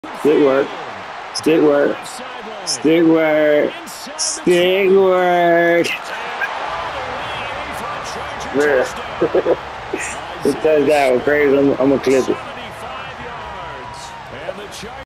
Stick work. Stick work. Stick work. Stick work. Bruh. This touchdown was crazy. I'm gonna clip it.